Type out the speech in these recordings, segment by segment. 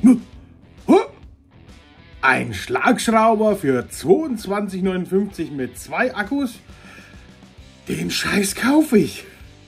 Ein Schlagschrauber für 22,59 € mit 2 Akkus? Den Scheiß kaufe ich!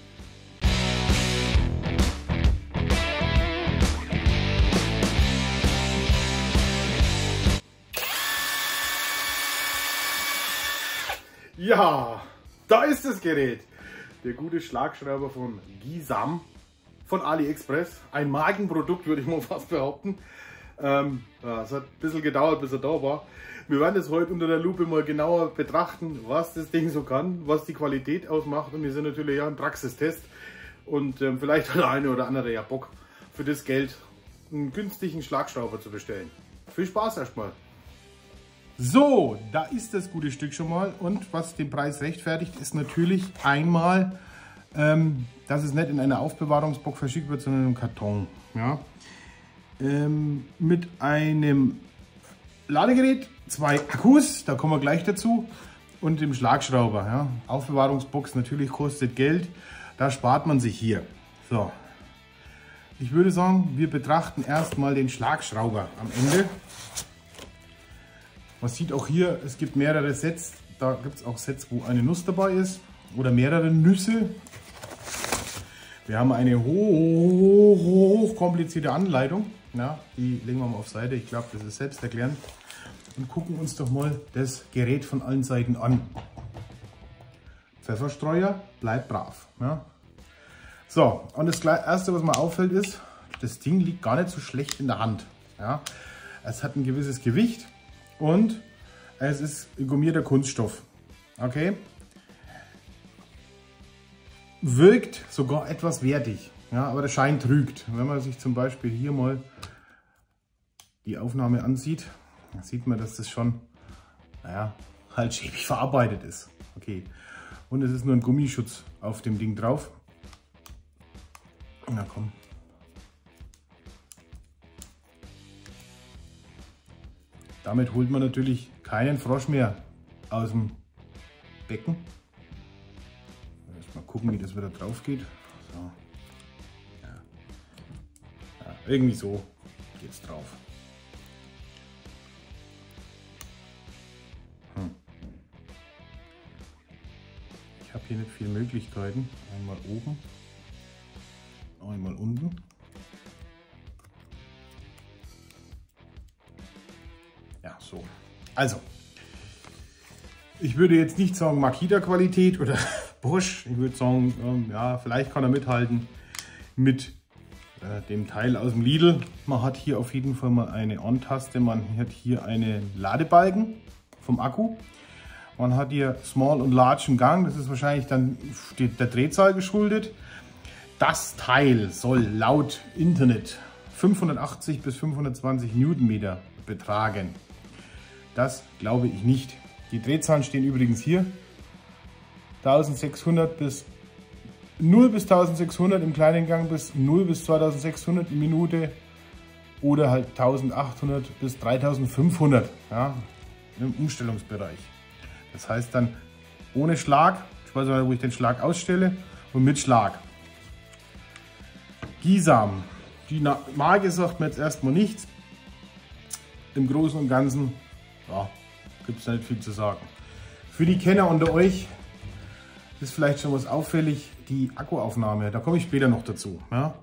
Ja, da ist das Gerät. Der gute Schlagschrauber von Gisam von AliExpress. Ein Markenprodukt, würde ich mal fast behaupten. Es hat ein bisschen gedauert, bis er da war. Wir werden es heute unter der Lupe mal genauer betrachten, was das Ding so kann, was die Qualität ausmacht. Und wir sind natürlich ja im Praxistest. Und vielleicht hat der eine oder andere ja Bock, für das Geld einen günstigen Schlagschrauber zu bestellen. Viel Spaß erstmal! So, da ist das gute Stück schon mal, und was den Preis rechtfertigt, ist natürlich einmal, dass es nicht in einer Aufbewahrungsbox verschickt wird, sondern im Karton. Ja? Mit einem Ladegerät, 2 Akkus, da kommen wir gleich dazu, und dem Schlagschrauber. Ja? Aufbewahrungsbox natürlich kostet Geld, da spart man sich hier. So, ich würde sagen, wir betrachten erstmal den Schlagschrauber am Ende. Man sieht auch hier, es gibt mehrere Sets. Da gibt es auch Sets, wo eine Nuss dabei ist oder mehrere Nüsse. Wir haben eine hoch komplizierte Anleitung. Ja, die legen wir mal auf Seite. Ich glaube, das ist selbsterklärend. Und gucken uns doch mal das Gerät von allen Seiten an. Pfefferstreuer, bleibt brav. Ja. So, und das Erste, was mir auffällt, ist, das Ding liegt gar nicht so schlecht in der Hand. Ja. Es hat ein gewisses Gewicht. Und es ist gummierter Kunststoff. Okay? Wirkt sogar etwas wertig. Ja, aber der Schein trügt. Wenn man sich zum Beispiel hier mal die Aufnahme ansieht, dann sieht man, dass das schon, naja, halt schäbig verarbeitet ist. Okay. Und es ist nur ein Gummischutz auf dem Ding drauf. Na komm. Damit holt man natürlich keinen Frosch mehr aus dem Becken. Mal gucken, wie das wieder drauf geht. So. Ja, irgendwie so geht es drauf. Ich habe hier nicht viele Möglichkeiten. Einmal oben, einmal unten. Ja, so. Also, ich würde jetzt nicht sagen Makita-Qualität oder Bosch. Ich würde sagen, ja, vielleicht kann er mithalten mit dem Teil aus dem Lidl. Man hat hier auf jeden Fall mal eine On-Taste. Man hat hier einen Ladebalken vom Akku. Man hat hier Small und Large im Gang. Das ist wahrscheinlich dann der Drehzahl geschuldet. Das Teil soll laut Internet 580 bis 520 Newtonmeter betragen. Das glaube ich nicht. Die Drehzahlen stehen übrigens hier. 1600 bis 0 bis 1600 im kleinen Gang, bis 0 bis 2600 in Minute oder halt 1800 bis 3500, ja, im Umstellungsbereich. Das heißt dann ohne Schlag, ich weiß nicht, wo ich den Schlag ausstelle, und mit Schlag. Gisam, die Marke sagt mir jetzt erstmal nichts. Im Großen und Ganzen, ja, gibt es nicht viel zu sagen. Für die Kenner unter euch ist vielleicht schon was auffällig, die Akkuaufnahme, da komme ich später noch dazu. Ja.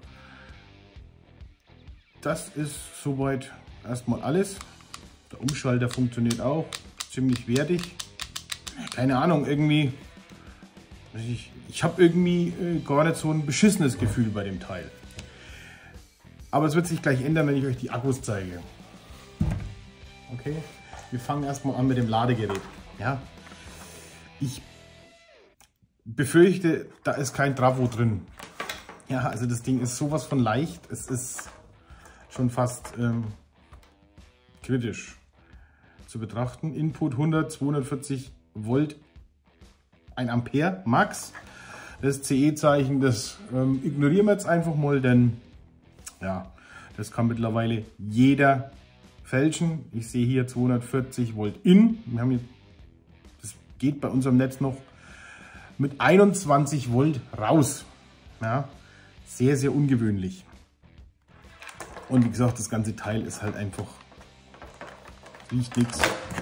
Das ist soweit erstmal alles. Der Umschalter funktioniert auch, ziemlich wertig. Keine Ahnung, irgendwie, ich habe irgendwie gar nicht so ein beschissenes Gefühl bei dem Teil. Aber es wird sich gleich ändern, wenn ich euch die Akkus zeige. Okay, wir fangen erstmal an mit dem Ladegerät. Ja. Ich befürchte, da ist kein Travo drin. Ja, also das Ding ist sowas von leicht. Es ist schon fast kritisch zu betrachten. Input 100, 240 Volt, 1 Ampere Max. Das CE-Zeichen, das ignorieren wir jetzt einfach mal, denn ja, das kann mittlerweile jeder fälschen. Ich sehe hier 240 Volt in. Das geht bei unserem Netz noch mit 21 Volt raus. Ja, sehr, sehr ungewöhnlich. Und wie gesagt, das ganze Teil ist halt einfach, riecht nichts.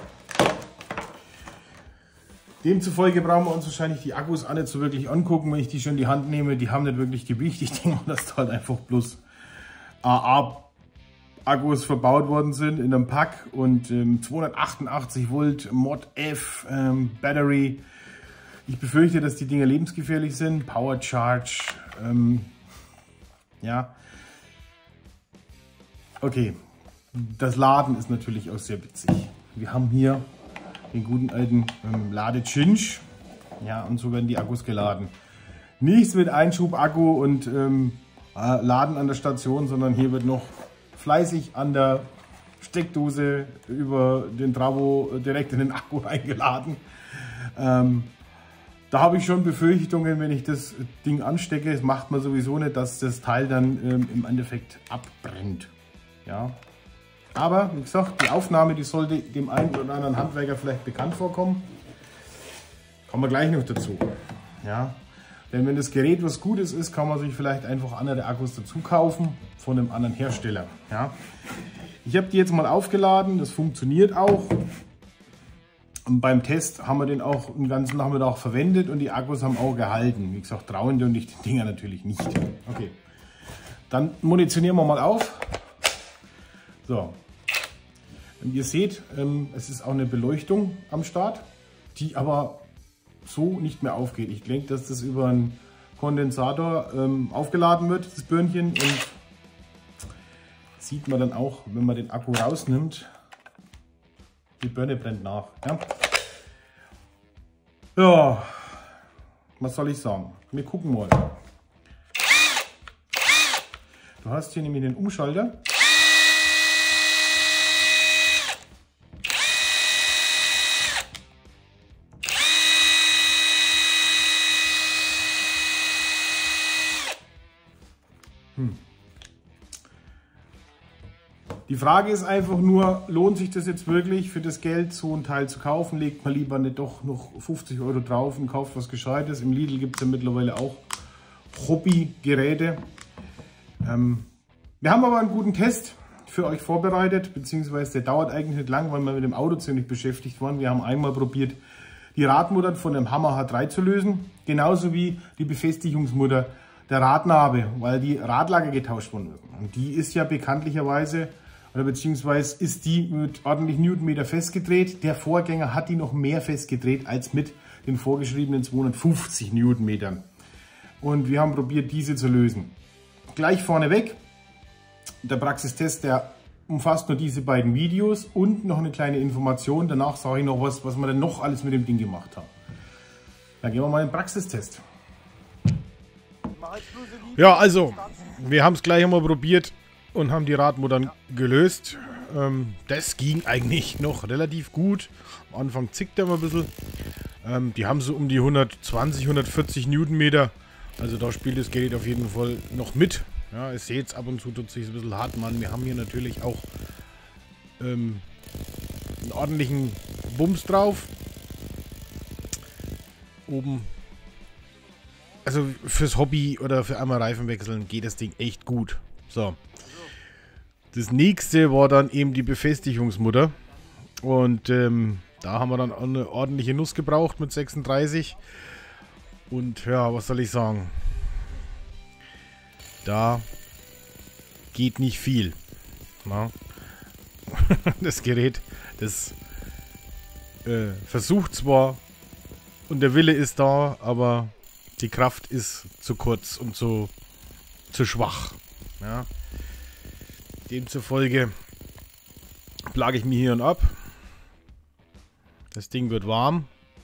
Demzufolge brauchen wir uns wahrscheinlich die Akkus auch nicht so wirklich angucken, wenn ich die schon in die Hand nehme. Die haben nicht wirklich Gewicht. Ich denke mal, dass da halt einfach bloß AA-Akkus verbaut worden sind in einem Pack und 288 Volt Mod F Battery. Ich befürchte, dass die Dinger lebensgefährlich sind. Power Charge. Ja. Okay. Das Laden ist natürlich auch sehr witzig. Wir haben hier den guten alten Lade-Cinch. Ja, und so werden die Akkus geladen. Nichts mit Einschub-Akku und Laden an der Station, sondern hier wird noch fleißig an der Steckdose über den Travo direkt in den Akku reingeladen. Da habe ich schon Befürchtungen, wenn ich das Ding anstecke, das macht man sowieso nicht, dass das Teil dann im Endeffekt abbrennt. Ja. Aber wie gesagt, die Aufnahme, die sollte dem einen oder anderen Handwerker vielleicht bekannt vorkommen. Kommen wir gleich noch dazu. Ja. Denn wenn das Gerät was Gutes ist, kann man sich vielleicht einfach andere Akkus dazu kaufen von einem anderen Hersteller. Ja. Ich habe die jetzt mal aufgeladen, das funktioniert auch. Und beim Test haben wir den auch den ganzen Nachmittag verwendet und die Akkus haben auch gehalten. Wie gesagt, trauen die und die Dinger natürlich nicht. Okay, dann munitionieren wir mal auf. So, und ihr seht, es ist auch eine Beleuchtung am Start, die aber so nicht mehr aufgeht. Ich denke, dass das über einen Kondensator aufgeladen wird, das Birnchen. Und sieht man dann auch, wenn man den Akku rausnimmt, die Birne brennt nach. Ja, ja, was soll ich sagen? Wir gucken mal. Du hast hier nämlich den Umschalter. Die Frage ist einfach nur, lohnt sich das jetzt wirklich für das Geld, so ein Teil zu kaufen? Legt man lieber nicht doch noch 50 € drauf und kauft was Gescheites. Im Lidl gibt es ja mittlerweile auch Hobbygeräte. Wir haben aber einen guten Test für euch vorbereitet, beziehungsweise der dauert eigentlich nicht lang, weil wir mit dem Auto ziemlich beschäftigt waren. Wir haben einmal probiert, die Radmuttern von dem Hammer H3 zu lösen, genauso wie die Befestigungsmutter der Radnabe, weil die Radlager getauscht worden ist. Und die ist ja bekanntlicherweise, oder beziehungsweise ist die mit ordentlich Newtonmeter festgedreht. Der Vorgänger hat die noch mehr festgedreht als mit den vorgeschriebenen 250 Newtonmetern. Und wir haben probiert, diese zu lösen. Gleich vorneweg, der Praxistest, der umfasst nur diese beiden Videos und noch eine kleine Information. Danach sage ich noch was wir denn noch alles mit dem Ding gemacht haben. Dann gehen wir mal in den Praxistest. Ja, also, wir haben es gleich einmal probiert und haben die Radmuttern gelöst. Das ging eigentlich noch relativ gut. Am Anfang zickt er mal ein bisschen. Die haben so um die 120, 140 Newtonmeter. Also da spielt das Gerät auf jeden Fall noch mit. Ja, ihr seht es, ab und zu tut es sich ein bisschen hart an. Wir haben hier natürlich auch einen ordentlichen Bums drauf. Oben. Also fürs Hobby oder für einmal Reifen wechseln geht das Ding echt gut. So. Das nächste war dann eben die Befestigungsmutter. Und da haben wir dann eine ordentliche Nuss gebraucht mit 36. Und ja, was soll ich sagen? Da geht nicht viel. Na? Das Gerät, das versucht zwar und der Wille ist da, aber die Kraft ist zu kurz und zu schwach. Ja? Demzufolge plage ich mir hier und ab. Das Ding wird warm.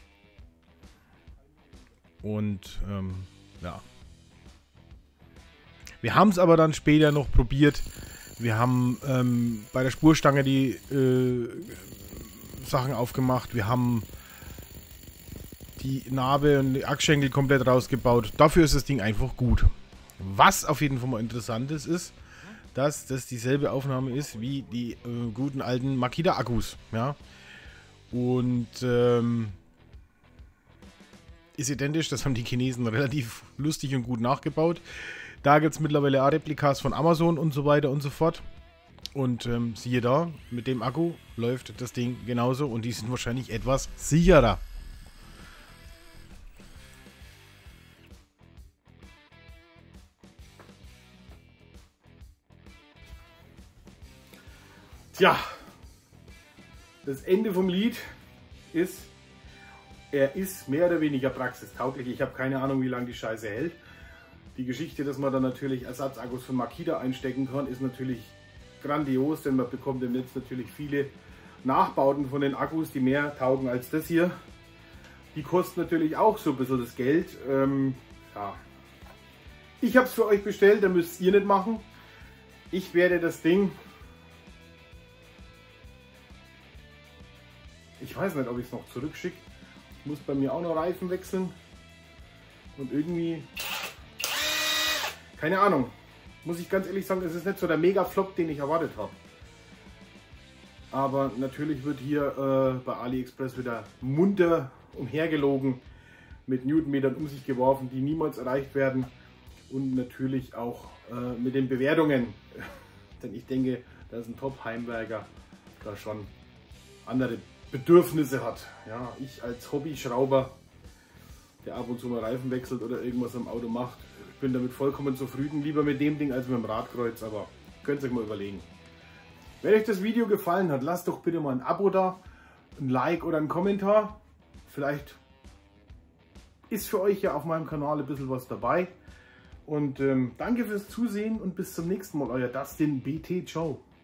Und ja. Wir haben es aber dann später noch probiert. Wir haben bei der Spurstange die Sachen aufgemacht. Wir haben die Narbe und die Achsschenkel komplett rausgebaut. Dafür ist das Ding einfach gut. Was auf jeden Fall mal interessant ist, dass das dieselbe Aufnahme ist wie die guten alten Makita-Akkus. Ja? Und ist identisch, das haben die Chinesen relativ lustig und gut nachgebaut. Da gibt es mittlerweile auch Replikas von Amazon und so weiter und so fort. Und siehe da, mit dem Akku läuft das Ding genauso und die sind wahrscheinlich etwas sicherer. Tja, das Ende vom Lied ist, er ist mehr oder weniger praxistauglich. Ich habe keine Ahnung, wie lange die Scheiße hält. Die Geschichte, dass man dann natürlich Ersatzakkus von Makita einstecken kann, ist natürlich grandios, denn man bekommt im Netz natürlich viele Nachbauten von den Akkus, die mehr taugen als das hier. Die kosten natürlich auch so ein bisschen das Geld. Ja. Ich habe es für euch bestellt, da müsst ihr nicht machen. Ich werde das Ding... Ich weiß nicht, ob ich es noch zurückschicke. Ich muss bei mir auch noch Reifen wechseln. Und irgendwie... Keine Ahnung. Muss ich ganz ehrlich sagen, es ist nicht so der Mega-Flop, den ich erwartet habe. Aber natürlich wird hier bei AliExpress wieder munter umhergelogen, mit Newtonmetern um sich geworfen, die niemals erreicht werden. Und natürlich auch mit den Bewertungen. Denn ich denke, dass ein Top-Heimwerker da schon andere Bedürfnisse hat. Ja, ich als Hobby-Schrauber, der ab und zu mal Reifen wechselt oder irgendwas am Auto macht, bin damit vollkommen zufrieden. Lieber mit dem Ding als mit dem Radkreuz, aber könnt ihr euch mal überlegen. Wenn euch das Video gefallen hat, lasst doch bitte mal ein Abo da, ein Like oder einen Kommentar. Vielleicht ist für euch ja auf meinem Kanal ein bisschen was dabei. Und danke fürs Zusehen und bis zum nächsten Mal, euer Dustin BT. Ciao.